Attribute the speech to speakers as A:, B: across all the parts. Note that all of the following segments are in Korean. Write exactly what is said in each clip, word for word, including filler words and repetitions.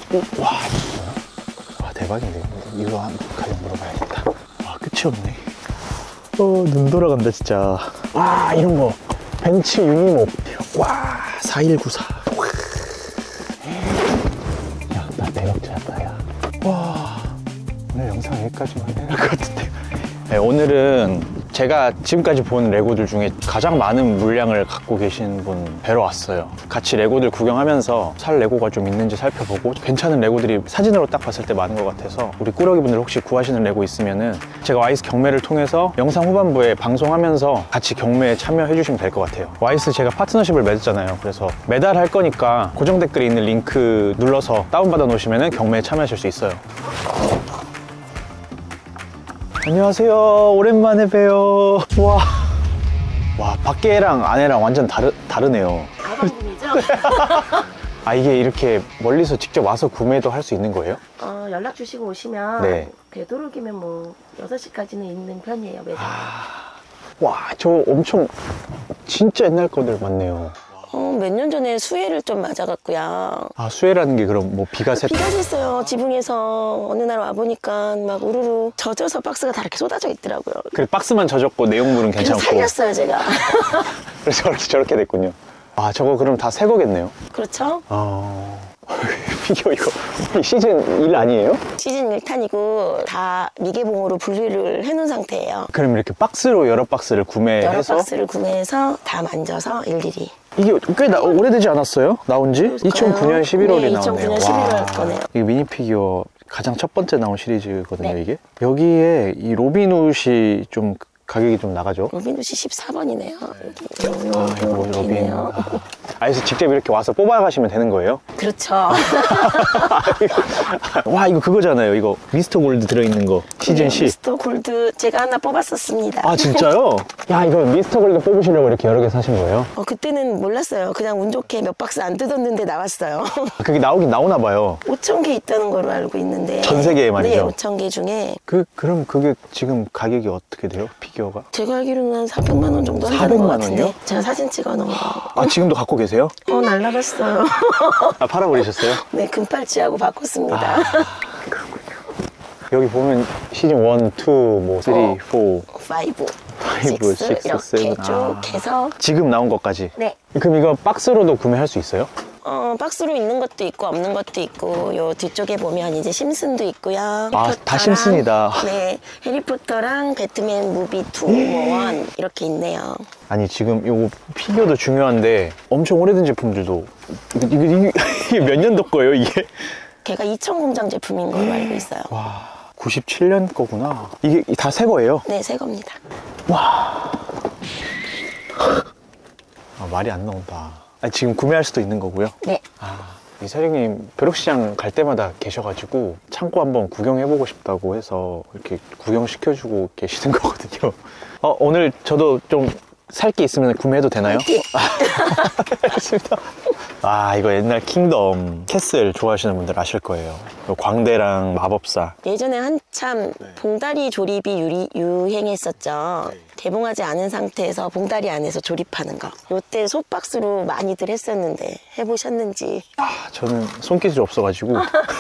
A: 오, 와, 와 대박인데. 이거 한번 가격 물어봐야겠다. 와, 끝이 없네. 어, 눈 돌아간다 진짜. 와, 이런 거 벤츠 유니목. 와, 사일구사. 야, 나 대역자다 야. 와, 오늘 영상 여기까지만 해야 할 것 같은데. 네, 오늘은 제가 지금까지 본 레고들 중에 가장 많은 물량을 갖고 계신 분 뵈러 왔어요. 같이 레고들 구경하면서 살 레고가 좀 있는지 살펴보고 괜찮은 레고들이 사진으로 딱 봤을 때 많은 것 같아서 우리 꾸러기 분들 혹시 구하시는 레고 있으면은 제가 와이스 경매를 통해서 영상 후반부에 방송하면서 같이 경매에 참여해 주시면 될 것 같아요. 와이스 제가 파트너십을 맺었잖아요. 그래서 매달 할 거니까 고정 댓글에 있는 링크 눌러서 다운받아 놓으시면 경매에 참여하실 수 있어요. 안녕하세요. 오랜만에 봬요. 와, 와 밖에랑 안에랑 완전 다르, 다르네요.
B: 가방군이죠?
A: 아, 이게 이렇게 멀리서 직접 와서 구매도 할 수 있는 거예요?
B: 어, 연락 주시고 오시면
A: 네.
B: 되도록이면 뭐 여섯 시까지는 있는 편이에요, 매장.
A: 아, 와, 저 엄청 진짜 옛날 거들 많네요.
B: 어, 몇 년 전에 수해를 좀 맞아갖고요.
A: 아, 수해라는 게 그럼 뭐 비가 새...
B: 비가 샜어요. 지붕에서 어느 날 와보니까 막 우르르 젖어서 박스가 다 이렇게 쏟아져 있더라고요.
A: 그래, 박스만 젖었고 내용물은 괜찮고.
B: 그래서 살렸어요, 제가.
A: 그래서 저렇게, 저렇게 됐군요. 아, 저거 그럼 다 새 거겠네요?
B: 그렇죠?
A: 아... 피규어 이거 시즌 일 아니에요?
B: 시즌 일 탄이고 다 미개봉으로 분리를 해놓은 상태예요.
A: 그럼 이렇게 박스로 여러 박스를 구매해서?
B: 여러 박스를 구매해서 다 만져서 일일이.
A: 이게 꽤 나, 오래되지 않았어요? 나온 지? 이천구 년 십일월에
B: 네,
A: 나오네요.
B: 이천구 년 십일월 거네요.
A: 이게 미니 피규어 가장 첫 번째 나온 시리즈거든요,
B: 네.
A: 이게. 여기에 이 로빈훗이 좀 가격이 좀 나가죠?
B: 로빈훗이 십사 번이네요. 여기.
A: 아, 이거 로빈. 아, 그래서 직접 이렇게 와서 뽑아가시면 되는 거예요?
B: 그렇죠.
A: 와, 이거 그거잖아요. 이거 미스터 골드 들어있는 거. 시즌
B: 네,
A: 십.
B: 미스터 골드 제가 하나 뽑았었습니다.
A: 아, 진짜요? 야, 이거 미스터 골드 뽑으시려고 이렇게 여러 개 사신 거예요?
B: 어, 그때는 몰랐어요. 그냥 운 좋게 몇 박스 안 뜯었는데 나왔어요.
A: 그게 나오긴 나오나 봐요.
B: 오천 개 있다는 걸로 알고 있는데.
A: 전 세계에 말이죠?
B: 네, 오천 개 중에.
A: 그, 그럼 그게 지금 가격이 어떻게 돼요? 피규어가?
B: 제가 알기로는 한 사백만 원 정도 한다는 것
A: 사백만
B: 같은데.
A: 원이요?
B: 제가 사진 찍어놓은 거.
A: 아, 지금도 갖고 계세요?
B: 어, 날라갔어요.
A: 아, 팔아버리셨어요?
B: 네, 금팔찌하고 바꿨습니다.
A: 아, 그렇군요. 여기 보면 시즌 일, 이, 뭐 삼,
B: 어.
A: 사,
B: 오,
A: 육,
B: 육, 칠,
A: 칠, 칠,
B: 이렇게 쭉
A: 아.
B: 해서.
A: 지금 나온 것까지?
B: 네.
A: 그럼 이거 박스로도 구매할 수 있어요?
B: 어, 박스로 있는 것도 있고 없는 것도 있고 요 뒤쪽에 보면 이제 심슨도 있고요.
A: 아, 다
B: 해리포터랑,
A: 심슨이다.
B: 네, 해리포터랑 배트맨 무비 투, 뭐 원 이렇게 있네요.
A: 아니, 지금 이거 피규어도 중요한데 엄청 오래된 제품들도 이게, 이게, 이게 몇 년도 거예요, 이게?
B: 걔가 이천 공장 제품인 걸로 알고 있어요.
A: 와, 구십칠 년 거구나. 이게 다 새 거예요?
B: 네, 새 겁니다.
A: 와. 아, 말이 안 나온다. 아니, 지금 구매할 수도 있는 거고요?
B: 네.
A: 아, 이 사장님 벼룩시장 갈 때마다 계셔가지고 창고 한번 구경해보고 싶다고 해서 이렇게 구경시켜주고 계시는 거거든요. 어, 오늘 저도 좀 살 게 있으면 구매해도 되나요?
B: 네.
A: 알겠습니다. 아, 이거 옛날 킹덤 캐슬 좋아하시는 분들 아실 거예요. 광대랑 마법사.
B: 예전에 한참
A: 네.
B: 봉다리 조립이 유리, 유행했었죠.
A: 네.
B: 개봉하지 않은 상태에서 봉다리 안에서 조립하는 거. 요때 속박스로 많이들 했었는데 해보셨는지.
A: 아, 저는 손기술이 없어가지고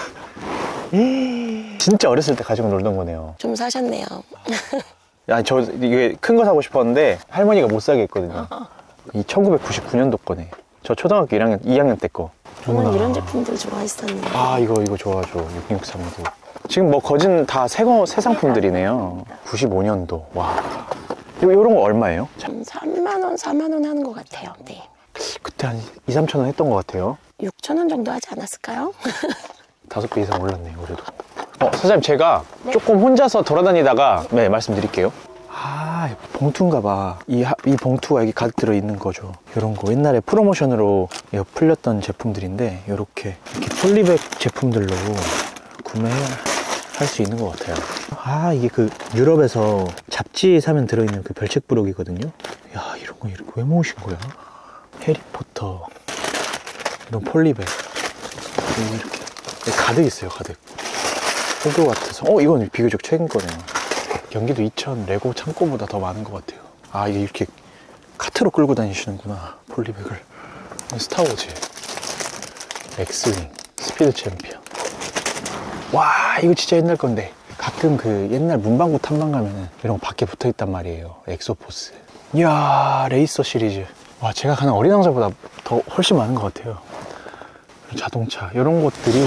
A: 진짜 어렸을 때 가지고 놀던 거네요.
B: 좀 사셨네요.
A: 야, 저 이게 큰 거 사고 싶었는데 할머니가 못 사게 했거든요. 이 천구백구십구 년도 거네. 저 초등학교 일 학년, 이 학년 때 거.
B: 저는
A: 어머나.
B: 이런 제품들 좋아했었는데.
A: 아, 이거 이거 좋아하죠. 육육삼구. 지금 뭐 거진 다 새 거, 새 상품들이네요. 구십오 년도. 와. 요, 요런 거 얼마예요?
B: 한 삼만 원, 사만 원 하는 것 같아요. 네.
A: 그때 한 이, 삼천 원 했던 것 같아요.
B: 육천 원 정도 하지 않았을까요?
A: 다섯 배 이상 올랐네요, 그래도. 어, 사장님, 제가
B: 네.
A: 조금 혼자서 돌아다니다가, 네, 말씀드릴게요. 아, 봉투인가 봐. 이, 하- 이 봉투가 여기 가득 들어있는 거죠. 이런 거. 옛날에 프로모션으로 이거 풀렸던 제품들인데, 요렇게, 이렇게 폴리백 제품들로 구매할 수 있는 것 같아요. 아, 이게 그 유럽에서 잡지 사면 들어있는 그 별책 부록이거든요. 야, 이런 거 이렇게 왜 모으신 거야? 해리포터. 이런 폴리백. 이렇게. 가득 있어요, 가득. 호교 같아서. 어, 이건 비교적 최근 거네요. 경기도 이천 레고 창고보다 더 많은 것 같아요. 아, 이게 이렇게 카트로 끌고 다니시는구나, 폴리백을. 스타워즈, 엑스윙, 스피드 챔피언. 와, 이거 진짜 옛날 건데. 가끔 그 옛날 문방구 탐방 가면은 이런 거 밖에 붙어 있단 말이에요. 엑소포스. 이야, 레이서 시리즈. 와, 제가 가는 어린 왕자보다 더 훨씬 많은 것 같아요. 자동차 이런 것들이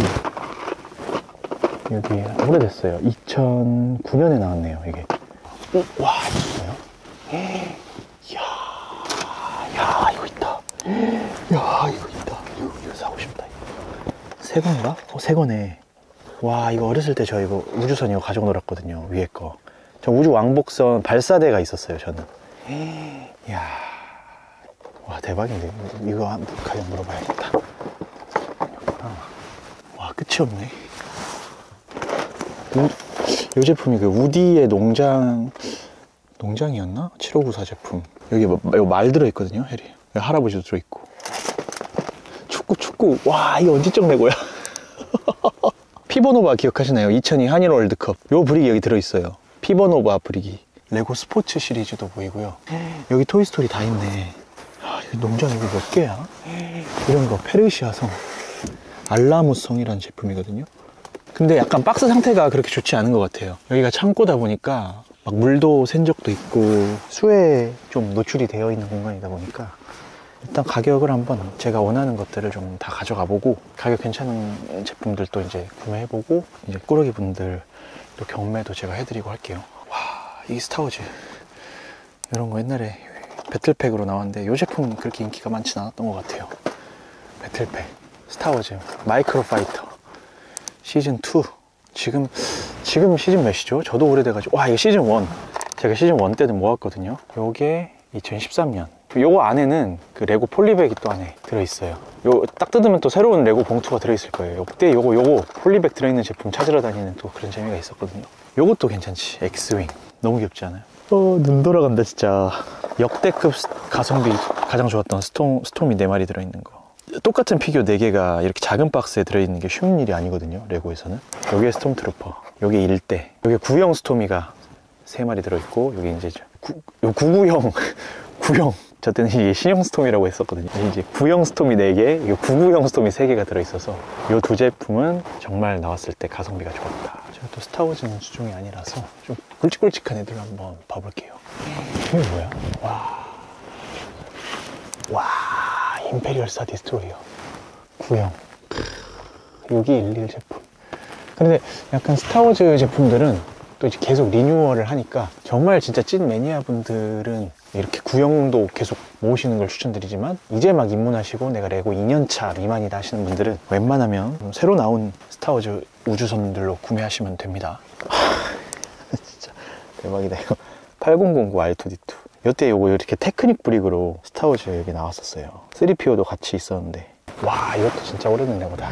A: 여기 오래됐어요. 이천구 년에 나왔네요. 이게. 오, 와, 있어요? 이야, 야, 이거 있다. 야, 이거 있다. 이거, 이거 사고 싶다. 새 건가? 어, 새 거네. 와, 이거 어렸을 때 저 이거 우주선 이거 가지고 놀았거든요. 위에 거. 저 우주 왕복선 발사대가 있었어요, 저는. 이야, 와, 대박인데. 이거 한번 가격 물어봐야겠다. 와, 끝이 없네. 우, 이 제품이 그 우디의 농장, 농장이었나? 칠오구사 제품. 여기 뭐, 이거 말 들어있거든요, 해리. 여기 할아버지도 들어있고. 축구, 축구. 와, 이거 언제적 레고야? 피버노바 기억하시나요? 이천이 한일 월드컵. 요 브릭이 여기 들어있어요. 피버노바 브릭이. 레고 스포츠 시리즈도 보이고요. 여기 토이스토리 다 있네. 아, 농장 여기 몇 개야? 이런 거 페르시아성, 알라무성이라는 제품이거든요. 근데 약간 박스 상태가 그렇게 좋지 않은 것 같아요. 여기가 창고다 보니까 막 물도 샌 적도 있고 수에 좀 노출이 되어 있는 공간이다 보니까 일단 가격을 한번 제가 원하는 것들을 좀 다 가져가 보고 가격 괜찮은 제품들도 이제 구매해 보고 이제 꾸러기 분들 또 경매도 제가 해드리고 할게요. 와, 이 스타워즈 이런 거 옛날에 배틀팩으로 나왔는데 이 제품 그렇게 인기가 많진 않았던 것 같아요. 배틀팩 스타워즈 마이크로 파이터 시즌 투. 지금 지금 시즌 몇이죠? 저도 오래돼가지고. 와, 이거 시즌 원. 제가 시즌 원 때는 모았거든요. 요게 이천십삼 년. 요거 안에는 그 레고 폴리백이 또 안에 들어있어요. 요 딱 뜯으면 또 새로운 레고 봉투가 들어있을 거예요. 그때 요거 요거 폴리백 들어있는 제품 찾으러 다니는 또 그런 재미가 있었거든요. 요것도 괜찮지. 엑스윙 너무 귀엽지 않아요? 어, 눈 돌아간다 진짜. 역대급 가성비 가장 좋았던 스톰, 스톰이 네 마리 들어있는 거. 똑같은 피규어 네 개가 이렇게 작은 박스에 들어있는 게 쉬운 일이 아니거든요, 레고에서는. 여기에 스톰트루퍼, 여기 일대, 여기 구형 스톰이가 세 마리 들어있고, 여기 이제 구, 요 구구형 구형, 저 때는 이게 신형 스톰이라고 했었거든요. 이제 구형 스톰이 네 개, 이게 구구형 스톰이 세 개가 들어있어서 이 두 제품은 정말 나왔을 때 가성비가 좋았다. 제가 또 스타워즈는 수종이 아니라서 좀 굵직굵직한 애들 한번 봐볼게요. 이게 뭐야? 와, 와, 임페리얼 스타 디스트로이어 구형. 육이일일 제품. 근데 약간 스타워즈 제품들은 또 이제 계속 리뉴얼을 하니까 정말 진짜 찐 매니아 분들은 이렇게 구형도 계속 모으시는 걸 추천드리지만 이제 막 입문하시고 내가 레고 이 년 차 미만이다 하시는 분들은 웬만하면 새로 나온 스타워즈 우주선들로 구매하시면 됩니다. 진짜 대박이다 이거. 팔공공구 알 투 디 투. 이때 요거 이렇게 테크닉 브릭으로 스타워즈 여기 나왔었어요. 쓰리피오도 같이 있었는데 와, 이것도 진짜 오래된 레고다.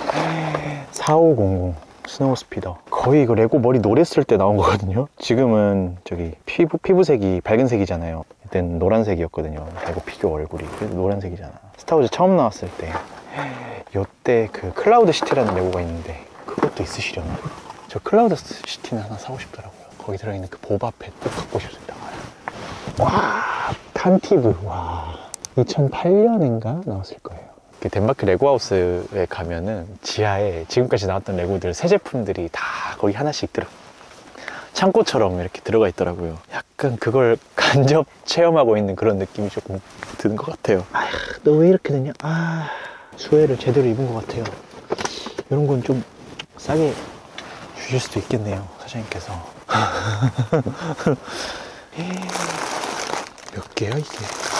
A: 사오공공 스노우 스피더. 거의 이거 레고 머리 노랬을 때 나온 거거든요. 지금은 저기 피부, 피부색이 밝은색이잖아요. 이때는 노란색이었거든요. 레고 피규어 얼굴이. 그래도 노란색이잖아. 스타워즈 처음 나왔을 때 요때 그 클라우드 시티라는 레고가 있는데 그것도 있으시려나? 저 클라우드 시티는 하나 사고 싶더라고요. 거기 들어있는 그 보바펫 꼭 갖고 싶습니다. 와, 탄티브. 와, 이천팔 년인가 나왔을 거예요. 덴마크 레고하우스에 가면은 지하에 지금까지 나왔던 레고들 새 제품들이 다 거기 하나씩 들어 창고처럼 이렇게 들어가 있더라고요. 약간 그걸 간접 체험하고 있는 그런 느낌이 조금 드는 것 같아요. 아휴, 너 왜 이렇게 되냐? 아, 수혜를 제대로 입은 것 같아요. 이런 건 좀 싸게 주실 수도 있겠네요, 사장님께서. 몇 개야 이게?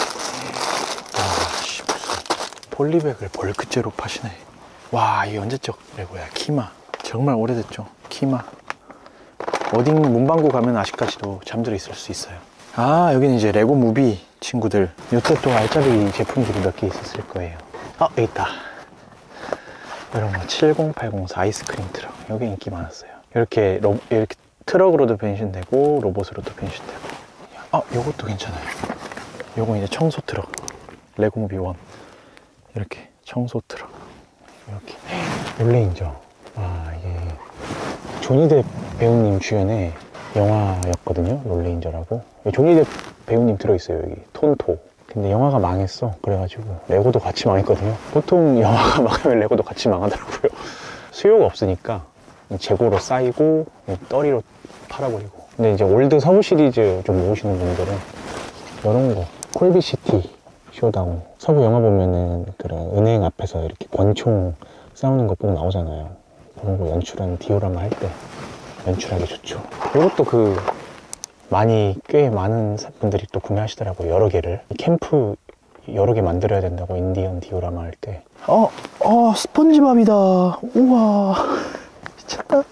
A: 와, 씨, 무슨 폴리백을 벌크째로 파시네. 와, 이 언제적 레고야. 키마. 정말 오래됐죠. 키마. 어디 문방구 가면 아직까지도 잠들어 있을 수 있어요. 아, 여기는 이제 레고 무비 친구들. 요때 또 알짜리 제품들이 몇 개 있었을 거예요. 아, 여기 있다. 이런 거 칠공팔공사 아이스크림 트럭. 여기 인기 많았어요. 이렇게 로, 이렇게 트럭으로도 변신되고 로봇으로도 변신되고. 아, 요것도 괜찮아요. 요건 이제 청소 트럭. 레고 무비 원. 이렇게 청소 트럭. 이렇게 롤레인저. 아, 이게 조니뎁 배우님 주연의 영화였거든요. 롤레인저라고. 조니뎁 배우님 들어있어요. 여기 톤토. 근데 영화가 망했어. 그래가지고 레고도 같이 망했거든요. 보통 영화가 망하면 레고도 같이 망하더라고요. 수요가 없으니까 재고로 쌓이고 떨이로 팔아버리고. 근데 이제 올드 서부 시리즈 좀 모으시는 분들은 이런 거 콜비시티 쇼다운, 서부 영화 보면은 그런 은행 앞에서 이렇게 권총 싸우는 거 보고 나오잖아요. 그런 거 연출한 디오라마 할 때 연출하기 좋죠. 이것도 그 많이 꽤 많은 분들이 또 구매하시더라고요. 여러 개를 캠프 여러 개 만들어야 된다고 인디언 디오라마 할 때. 어, 어, 스펀지밥이다. 우와, 미쳤다.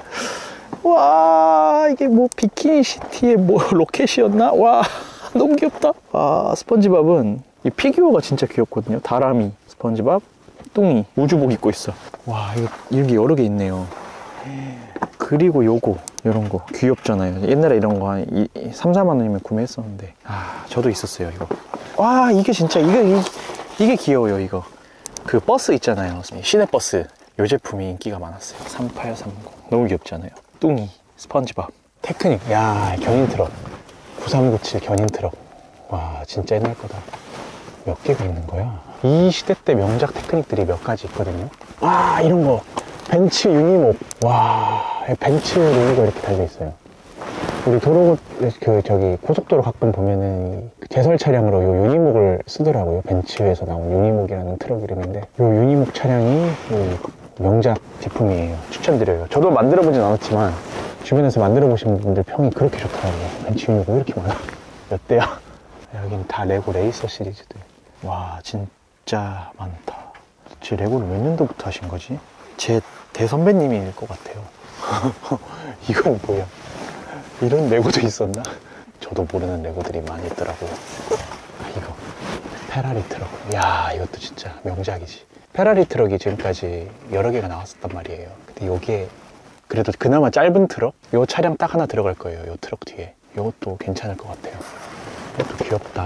A: 와, 이게 뭐 비키니 시티의 뭐 로켓이었나? 와, 너무 귀엽다. 아, 스펀지밥은 이 피규어가 진짜 귀엽거든요. 다람이, 스펀지밥, 뚱이, 우주복 입고 있어. 와, 이거 이렇게 여러 개 있네요. 그리고 요거, 요런 거 귀엽잖아요. 옛날에 이런 거 한 삼, 사만 원이면 구매했었는데, 아, 저도 있었어요, 이거. 와, 이게 진짜, 이게, 이게, 이게 귀여워요, 이거. 그 버스 있잖아요. 시내버스. 요 제품이 인기가 많았어요. 삼팔삼공. 너무 귀엽잖아요. 뚱이, 스펀지밥, 테크닉. 야, 견인 트럭. 구삼구칠 견인 트럭. 와, 진짜 옛날 거다. 몇 개가 있는 거야? 이 시대 때 명작 테크닉들이 몇 가지 있거든요. 와, 이런 거. 벤츠 유니목. 와, 벤츠 로고가 이렇게 달려있어요. 우리 도로, 그, 저기, 고속도로 가끔 보면은 제설 차량으로 요 유니목을 쓰더라고요. 벤츠에서 나온 유니목이라는 트럭 이름인데, 요 유니목 차량이 요 명작 제품이에요. 추천드려요. 저도 만들어 보진 않았지만, 주변에서 만들어 보신 분들 평이 그렇게 좋더라고요. 벤츠 유니목 왜 이렇게 많아? 몇 대야? 여기는 다 레고 레이서 시리즈들. 와, 진짜 많다. 제 레고를 몇 년도부터 하신 거지? 제 대선배님일 것 같아요. 이건 뭐야? 이런 레고도 있었나? 저도 모르는 레고들이 많이 있더라고요. 아, 이거 페라리 트럭. 야, 이것도 진짜 명작이지. 페라리 트럭이 지금까지 여러 개가 나왔었단 말이에요. 근데 여기에 그래도 그나마 짧은 트럭? 요 차량 딱 하나 들어갈 거예요. 요 트럭 뒤에. 이것도 괜찮을 것 같아요. 이것도 귀엽다.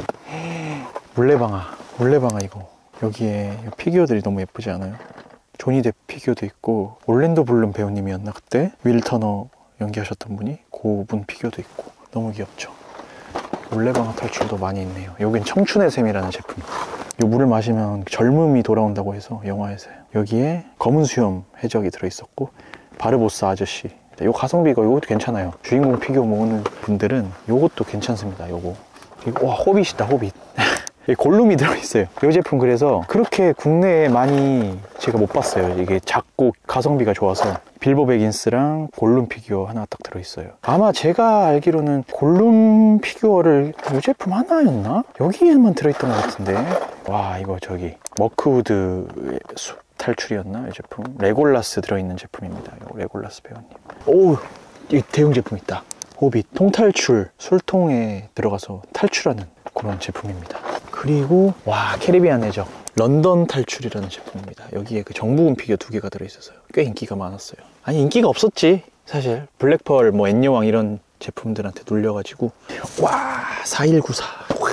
A: 물레방아. 물레방아 이거. 여기에 피규어들이 너무 예쁘지 않아요? 조니 뎁 피규어도 있고, 올랜도 블룸 배우님이었나 그때? 윌 터너 연기하셨던 분이? 그분 피규어도 있고 너무 귀엽죠. 물레방아 탈출도 많이 있네요. 여긴 청춘의 샘이라는 제품. 요 물을 마시면 젊음이 돌아온다고 해서 영화에서요. 여기에 검은 수염 해적이 들어있었고, 바르보스 아저씨. 요 가성비 이거 요것도 괜찮아요. 주인공 피규어 모으는 분들은 요것도 괜찮습니다. 요거. 그리고 와, 호빗이다, 호빗. 골룸이 들어있어요. 이 제품 그래서 그렇게 국내에 많이 제가 못 봤어요. 이게 작고 가성비가 좋아서. 빌보 베긴스랑 골룸 피규어 하나 딱 들어있어요. 아마 제가 알기로는 골룸 피규어를 이 제품 하나였나? 여기에만 들어있던 것 같은데. 와, 이거 저기 머크우드 숲 탈출이었나? 이 제품. 레골라스 들어있는 제품입니다. 이거 레골라스 배우님. 오우, 이 대형 제품 있다. 호빗 통탈출, 술통에 들어가서 탈출하는 그런 제품입니다. 그리고 와, 캐리비안 해적 런던 탈출이라는 제품입니다. 여기에 그 정부군 피규어 두 개가 들어있어서요. 꽤 인기가 많았어요. 아니, 인기가 없었지 사실. 블랙펄, 뭐 엔여왕 이런 제품들한테 눌려가지고. 와, 사일구사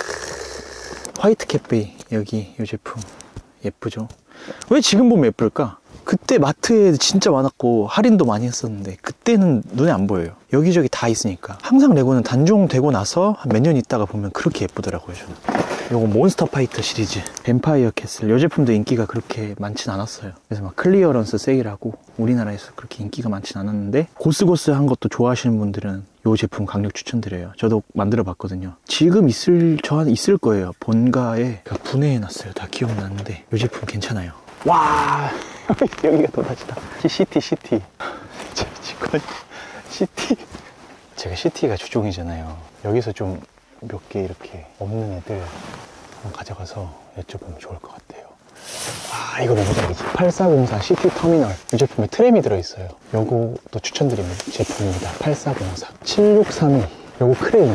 A: 화이트 캣베이. 여기 이 제품 예쁘죠? 왜 지금 보면 예쁠까? 그때 마트에 진짜 많았고 할인도 많이 했었는데 그때는 눈에 안 보여요. 여기저기 다 있으니까. 항상 레고는 단종되고 나서 한 몇 년 있다가 보면 그렇게 예쁘더라고요, 저는. 요거 몬스터 파이터 시리즈 뱀파이어 캐슬. 이 제품도 인기가 그렇게 많진 않았어요. 그래서 막 클리어런스 세일하고 우리나라에서 그렇게 인기가 많진 않았는데, 고스고스한 것도 좋아하시는 분들은 이 제품 강력 추천드려요. 저도 만들어 봤거든요. 지금 있을, 저 한 있을 거예요. 본가에 분해해 놨어요. 다 기억나는데 이 제품 괜찮아요. 와, 여기가 도다지다. 시티 시티. 제 직관 시티. 제가 시티가 주종이잖아요. 여기서 좀 몇 개 이렇게 없는 애들 한번 가져가서 여쭤보면 좋을 것 같아요. 아, 이거 너무작이지. 팔사공사 시티 터미널. 이 제품에 트램이 들어있어요. 요것도 추천드리는 제품입니다. 팔사공사 칠육삼이. 요거 크레인.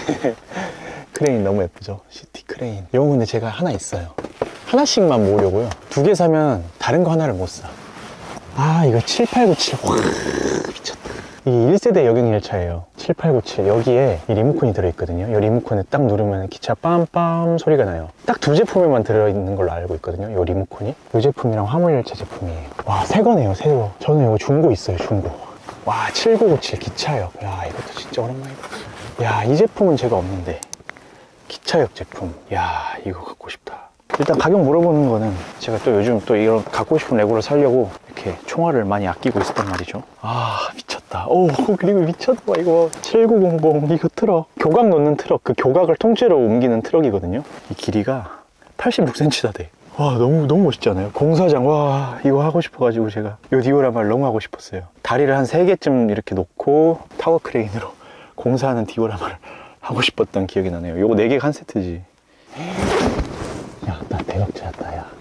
A: 크레인 너무 예쁘죠? 시티 크레인. 요거 근데 제가 하나 있어요. 하나씩만 모으려고요. 두 개 사면 다른 거 하나를 못 사. 아, 이거 칠팔구칠. 와, 미쳤다. 이게 일 세대 여객열차예요. 칠팔구칠. 여기에 이 리모컨이 들어있거든요. 이 리모컨을 딱 누르면 기차 빰빰 소리가 나요. 딱 두 제품에만 들어있는 걸로 알고 있거든요. 이 리모컨이. 이 제품이랑 화물열차 제품이에요. 와, 새 거네요, 새 거. 저는 이거 중고 있어요, 중고. 와, 칠구구칠 기차역. 야, 이것도 진짜 오랜만이다. 야, 이 제품은 제가 없는데. 기차역 제품. 야, 이거 갖고 싶다. 일단 가격 물어보는 거는 제가 또 요즘 또 이런 갖고 싶은 레고를 사려고 이렇게 총알을 많이 아끼고 있었단 말이죠. 아 미쳤다. 오 그리고 미쳤다. 이거 칠구공공 이거 트럭 교각 놓는 트럭, 그 교각을 통째로 옮기는 트럭이거든요. 이 길이가 팔십육 센티미터나 돼. 와 너무 너무 멋있지 않아요? 공사장. 와 이거 하고 싶어가지고 제가 요 디오라마를 너무 하고 싶었어요. 다리를 한 세 개쯤 이렇게 놓고 타워 크레인으로 공사하는 디오라마를 하고 싶었던 기억이 나네요. 요거 네 개가 한 세트지. 야 나 대박 찾았다. 야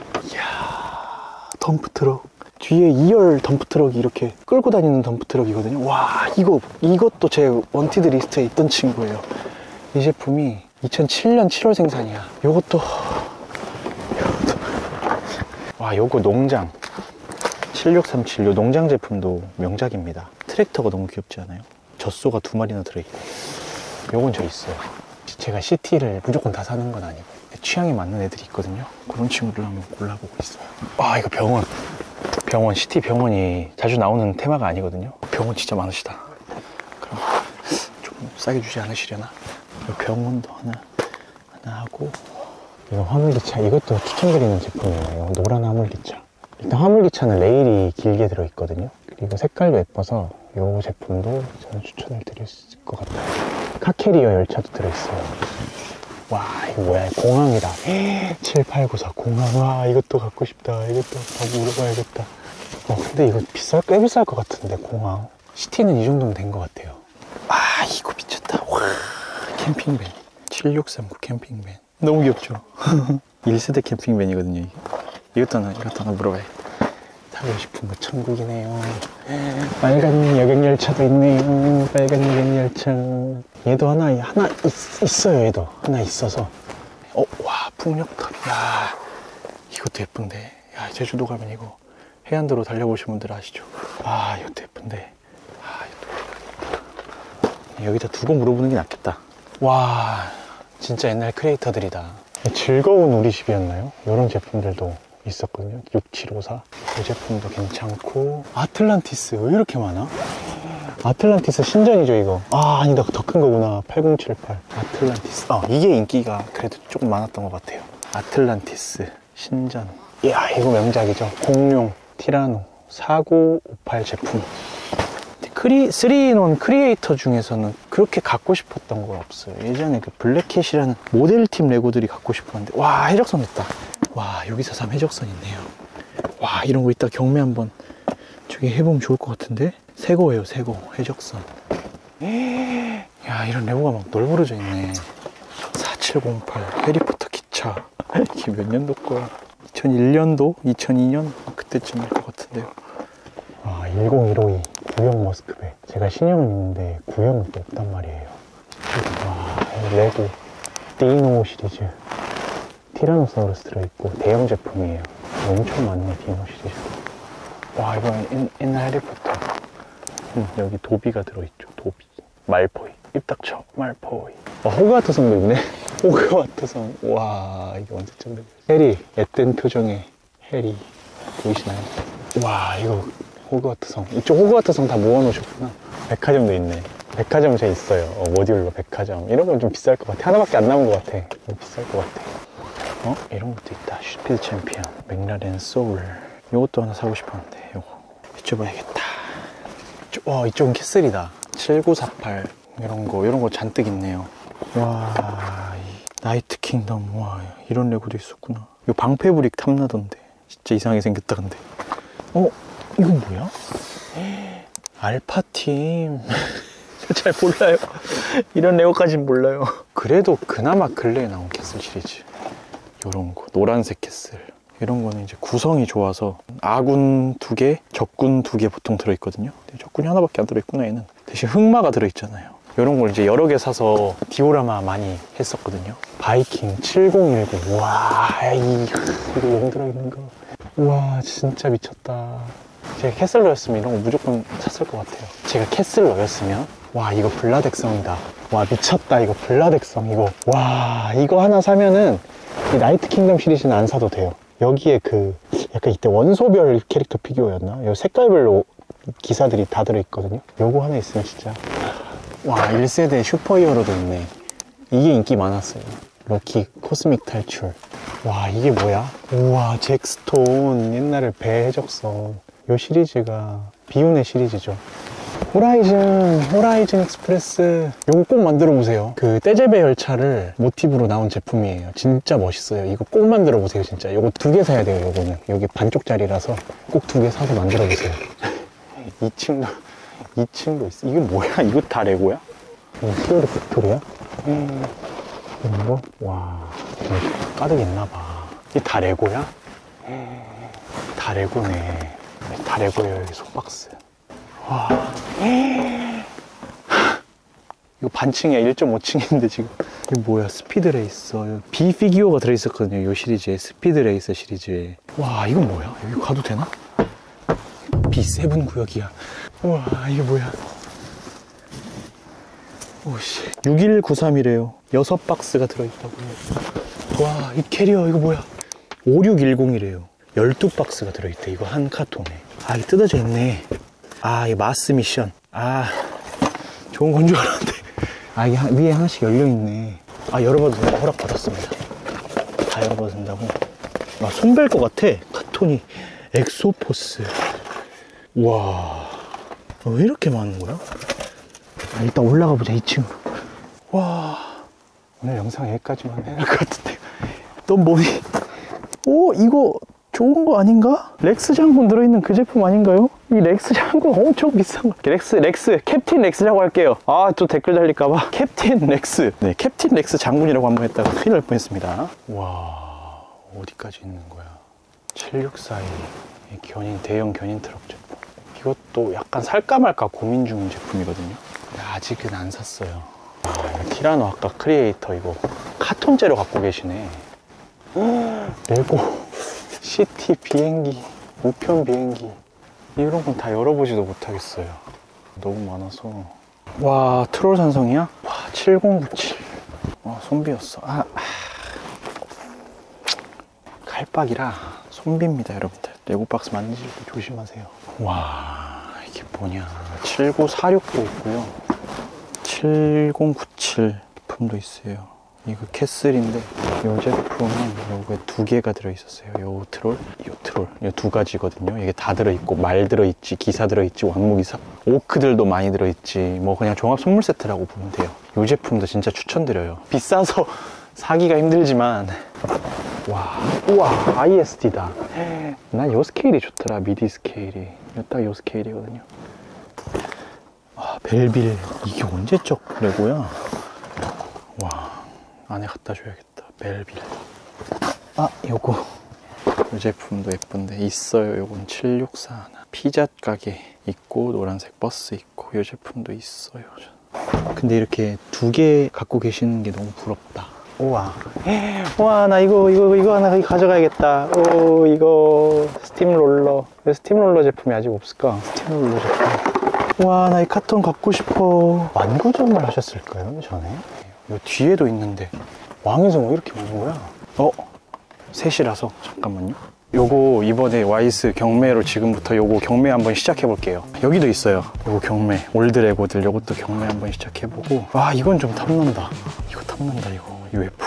A: 이야 덤프트럭 뒤에 이 열 덤프트럭이 이렇게 끌고 다니는 덤프트럭이거든요. 와 이거 이것도 제 원티드 리스트에 있던 친구예요. 이 제품이 이천칠 년 칠월 생산이야. 요것도 요것도 와 요거 농장 칠육삼칠 요 농장 제품도 명작입니다. 트랙터가 너무 귀엽지 않아요? 젖소가 두 마리나 들어있고. 요건 저 있어요. 제가 시티를 무조건 다 사는 건 아니고 취향에 맞는 애들이 있거든요. 그런 친구들 한번 골라보고 있어요. 아 이거 병원 병원 시티 병원이 자주 나오는 테마가 아니거든요. 병원 진짜 많으시다. 그럼 조금 싸게 주지 않으시려나? 병원도 하나 하나 하고. 이거 화물기차 이것도 추천드리는 제품이에요. 노란 화물기차. 일단 화물기차는 레일이 길게 들어있거든요. 그리고 색깔도 예뻐서 이 제품도 저는 추천을 드릴 수 있을 것 같아요. 카캐리어 열차도 들어있어요. 와 이거 뭐야 공항이다. 칠팔구사 공항. 와 이것도 갖고 싶다. 이것도 더 물어봐야겠다. 어 근데 이거 비쌀 꽤 비쌀 것 같은데 공항. 시티는 이 정도면 된 것 같아요. 아 이거 미쳤다. 와 캠핑밴 칠육삼구 캠핑밴 너무 귀엽죠? 일 세대 캠핑밴이거든요. 이게. 이것도 하나 이것도 하나 물어봐요. 타고 싶은 거 천국이네요. 빨간 여객열차도 있네요. 빨간 여객열차. 얘도 하나 하나 있, 있어요. 얘도 하나 있어서. 어, 와 풍력탑. 야 이것도 예쁜데. 야 제주도 가면 이거 해안도로 달려보신 분들 아시죠? 아 이것도 예쁜데. 아 이것도 여기다 두고 물어보는 게 낫겠다. 와 진짜 옛날 크리에이터들이다. 즐거운 우리 집이었나요? 이런 제품들도 있었거든요. 육칠오사 이 제품도 괜찮고. 아틀란티스 왜 이렇게 많아? 아틀란티스 신전이죠 이거. 아 아니다 더 큰 거구나. 팔공칠팔 아틀란티스. 아 이게 인기가 그래도 조금 많았던 것 같아요. 아틀란티스 신전. 이야 이거 명작이죠. 공룡 티라노 사구오팔 제품. 크리, 쓰리인원 크리에이터 중에서는 그렇게 갖고 싶었던 거 없어요. 예전에 그 블랙캣이라는 모델팀 레고들이 갖고 싶었는데. 와 해적선 있다. 와 여기서 삼 해적선 있네요. 와 이런 거 이따 경매 한번 저기 해보면 좋을 것 같은데. 새거예요 새거 해적선. 야 이런 레고가 막 널브러져 있네. 사칠공팔 해리포터 기차. 이게 몇 년도 거야? 이천일 년도? 이천이 년? 그때쯤일 것 같은데요. 아 일공일오이 구형 머스크배. 제가 신형은 있는데 구형은 또 없단 말이에요. 와 레고 디노 시리즈 티라노사우루스 들어있고 대형 제품이에요. 엄청 많네 디노 시리즈. 와 이건 옛날 해리포터. 음, 여기 도비가 들어있죠. 도비 말포이 입 닥쳐 말포이. 아, 호그와트 성도 있네. 호그와트 성. 와 이게 언제쯤 되겠어. 해리 앳된 표정의 해리 보이시나요? 와 이거 호그와트 성. 이쪽 호그와트 성 다 모아놓으셨구나. 백화점도 있네. 백화점 제 있어요. 어, 모듈러 백화점. 이런 건 좀 비쌀 것 같아. 하나밖에 안 남은 것 같아. 좀 비쌀 것 같아. 어? 이런 것도 있다. 슈피드 챔피언 맥라렌 소울. 이것도 하나 사고 싶었는데 요거 여쭤봐야겠다. 이쪽, 와 이쪽은 캐슬이다. 칠구사팔 이런 거 이런 거 잔뜩 있네요. 와 이 나이트 킹덤. 와 이런 레고도 있었구나. 이거 방패브릭 탐나던데. 진짜 이상하게 생겼다 근데. 어? 이건 뭐야? 알파팀. 잘 몰라요. 이런 레고까진 몰라요. 그래도 그나마 근래에 나온 캐슬 시리즈 요런 거 노란색 캐슬 이런 거는 이제 구성이 좋아서 아군 두 개, 적군 두 개 보통 들어있거든요. 근데 적군이 하나밖에 안 들어있구나 얘는. 대신 흑마가 들어있잖아요. 이런 걸 이제 여러 개 사서 디오라마 많이 했었거든요. 바이킹 칠공일구. 와, 이 이거 너무 들어있는 거. 와, 진짜 미쳤다. 제가 캐슬러였으면 이런 거 무조건 샀을 것 같아요. 제가 캐슬러였으면 와 이거 블라덱성이다. 와 미쳤다. 이거 블라덱성 이거. 와 이거 하나 사면은 이 나이트 킹덤 시리즈는 안 사도 돼요. 여기에 그 약간 이때 원소별 캐릭터 피규어였나? 요 색깔별로 기사들이 다 들어있거든요. 요거 하나 있으면 진짜. 와 일 세대 슈퍼히어로도 있네. 이게 인기 많았어요. 로키 코스믹 탈출. 와 이게 뭐야? 우와 잭스톤 옛날에 배 해적선. 이 시리즈가 비운의 시리즈죠. 호라이즌, 호라이즌 익스프레스 요거 꼭 만들어 보세요. 그 떼제베 열차를 모티브로 나온 제품이에요. 진짜 멋있어요. 이거 꼭 만들어 보세요. 진짜 요거 두 개 사야 돼요. 요거는 여기 반쪽짜리라서 꼭 두 개 사서 만들어 보세요. 이 층도 이 층도 있어. 이게 뭐야? 이거 다 레고야? 이거 히어로 팩토리야? 음, 이거 와 가득 있나봐. 이게 다 레고야? 다 레고네. 다 레고예요. 여기 소박스. 와. 이거 반층이야. 일 점 오 층인데 지금. 이게 뭐야? 스피드 레이서. B 피규어가 들어있었거든요. 이 시리즈에. 스피드 레이서 시리즈에. 와, 이건 뭐야? 여기 가도 되나? 비 세븐 구역이야. 우와, 이게 뭐야? 오씨. 육일구삼이래요. 여섯 박스가 들어있다고요. 와, 이 캐리어 이거 뭐야? 오육일공이래요. 열두 박스가 들어있대. 이거 한 카톤에. 아, 이게 뜯어져 있네. 아, 이 마스 미션. 아, 좋은 건 줄 알았는데. 아, 이게 하, 위에 하나씩 열려있네. 아, 열어봐도 된다고 허락받았습니다. 다 열어봐도 된다고. 아, 손 뺄 것 같아. 카톤이. 엑소포스. 우와. 왜 이렇게 많은 거야? 아, 일단 올라가 보자, 이 층으로. 와. 오늘 영상 여기까지만 해야 할 것 같은데. 넌 뭐니? 오, 이거 좋은 거 아닌가? 렉스 장군 들어있는 그 제품 아닌가요? 이 렉스 장군 엄청 비싼 거. 렉스, 렉스, 캡틴 렉스라고 할게요. 아, 또 댓글 달릴까봐. 캡틴 렉스. 네, 캡틴 렉스 장군이라고 한번 했다가 큰일 날 뻔했습니다. 와, 어디까지 있는 거야? 칠육사이 견인, 대형 견인 트럭 제품. 이것도 약간 살까 말까 고민 중인 제품이거든요. 아직은 안 샀어요. 아, 이거 티라노 아까 크리에이터 이거 카톤째로 갖고 계시네. 레고 시티 비행기, 우편 비행기 이런 건 다 열어보지도 못하겠어요. 너무 많아서. 와, 트롤 산성이야? 와, 칠공구칠. 와, 손비었어. 아, 아. 칼박이라 손비입니다, 여러분들. 레고 박스 만드실 때 조심하세요. 와, 이게 뭐냐. 칠구사육도 있고요. 칠공구칠 제품도 있어요. 이거 캐슬인데 이 제품은 요게 두 개가 들어있었어요. 요 트롤, 요 트롤, 요 두 가지거든요. 이게 다 들어있고 말 들어있지, 기사 들어있지, 왕무기사, 오크들도 많이 들어있지. 뭐 그냥 종합 선물 세트라고 보면 돼요. 이 제품도 진짜 추천드려요. 비싸서 사기가 힘들지만. 와, 우와, 아이에스디다. 난 요 스케일이 좋더라. 미디 스케일이. 딱 요 스케일이거든요. 아, 벨빌. 이게 언제적 레고야? 와, 안에 갖다 줘야겠다. 벨빌. 아, 요거 이 제품도 예쁜데 있어요. 요건 칠육사 하나. 피자 가게 있고 노란색 버스 있고 이 제품도 있어요. 근데 이렇게 두 개 갖고 계시는 게 너무 부럽다. 우와, 와, 나 이거 이거 이거 하나 가져가야겠다. 오, 이거 스팀 롤러. 왜 스팀 롤러 제품이 아직 없을까? 스팀 롤러 제품. 와, 나 이 카톤 갖고 싶어. 만고점을 하셨을까요, 전에? 요 뒤에도 있는데 왕의 성뭐 이렇게 많은 거야? 어? 셋이라서 잠깐만요. 요거 이번에 와이스 경매로 지금부터 요거 경매 한번 시작해 볼게요. 여기도 있어요. 요거 경매 올드 레고들 요것도 경매 한번 시작해 보고. 와, 이건 좀 탐난다. 이거 탐난다. 이거 유에프오.